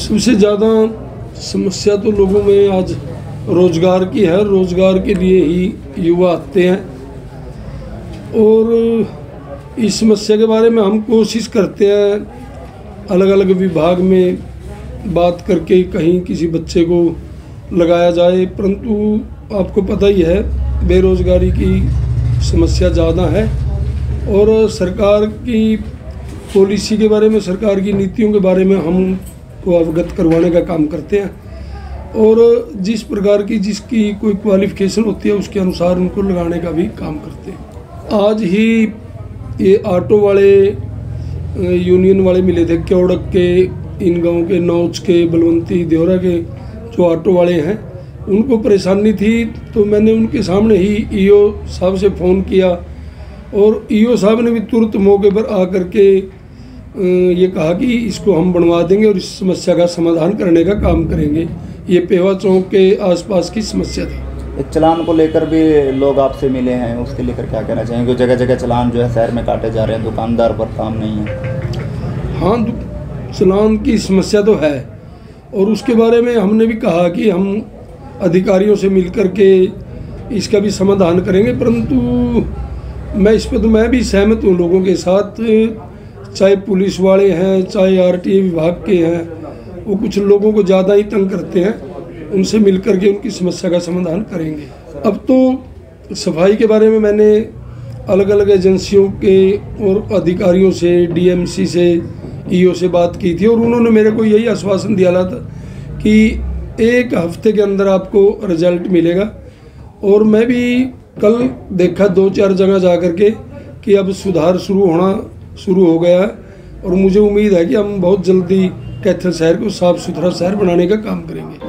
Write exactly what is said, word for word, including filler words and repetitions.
सबसे ज़्यादा समस्या तो लोगों में आज रोज़गार की है। रोज़गार के लिए ही युवा आते हैं और इस समस्या के बारे में हम कोशिश करते हैं अलग अलग विभाग में बात करके कहीं किसी बच्चे को लगाया जाए, परंतु आपको पता ही है बेरोज़गारी की समस्या ज़्यादा है और सरकार की पॉलिसी के बारे में, सरकार की नीतियों के बारे में हम को अवगत करवाने का काम करते हैं और जिस प्रकार की जिसकी कोई क्वालिफ़िकेशन होती है उसके अनुसार उनको लगाने का भी काम करते हैं। आज ही ये ऑटो वाले यूनियन वाले मिले थे, क्योड़क के, इन गाँव के, नौच के, बलवंती, देवरा के जो ऑटो वाले हैं उनको परेशानी थी, तो मैंने उनके सामने ही ईओ साहब से फ़ोन किया और ईओ साहब ने भी तुरंत मौके पर आकर के ये कहा कि इसको हम बनवा देंगे और इस समस्या का समाधान करने का काम करेंगे। ये पेवा चौक के आसपास की समस्या थी। इस चलान को लेकर भी लोग आपसे मिले हैं, उसके लेकर क्या कहना चाहेंगे? जगह जगह चलान जो है शहर में काटे जा रहे हैं, दुकानदार पर काम नहीं है। हाँ, चलान की समस्या तो है और उसके बारे में हमने भी कहा कि हम अधिकारियों से मिलकर के इसका भी समाधान करेंगे, परंतु मैं इस पर तो मैं भी सहमत हूँ लोगों के साथ, चाहे पुलिस वाले हैं चाहे आरटीए विभाग के हैं, वो कुछ लोगों को ज़्यादा ही तंग करते हैं। उनसे मिलकर के उनकी समस्या का समाधान करेंगे। अब तो सफाई के बारे में मैंने अलग अलग एजेंसियों के और अधिकारियों से, डीएमसी से, ईओ से बात की थी और उन्होंने मेरे को यही आश्वासन दिया था कि एक हफ्ते के अंदर आपको रिजल्ट मिलेगा। और मैं भी कल देखा दो चार जगह जा कर के कि अब सुधार शुरू होना शुरू हो गया है और मुझे उम्मीद है कि हम बहुत जल्दी कैथल शहर को साफ सुथरा शहर बनाने का काम करेंगे।